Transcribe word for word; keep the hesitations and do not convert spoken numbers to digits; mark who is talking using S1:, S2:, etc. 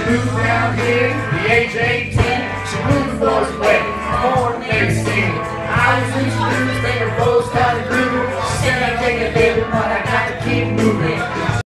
S1: moved down here at the age of eighteen. She moved the boys away.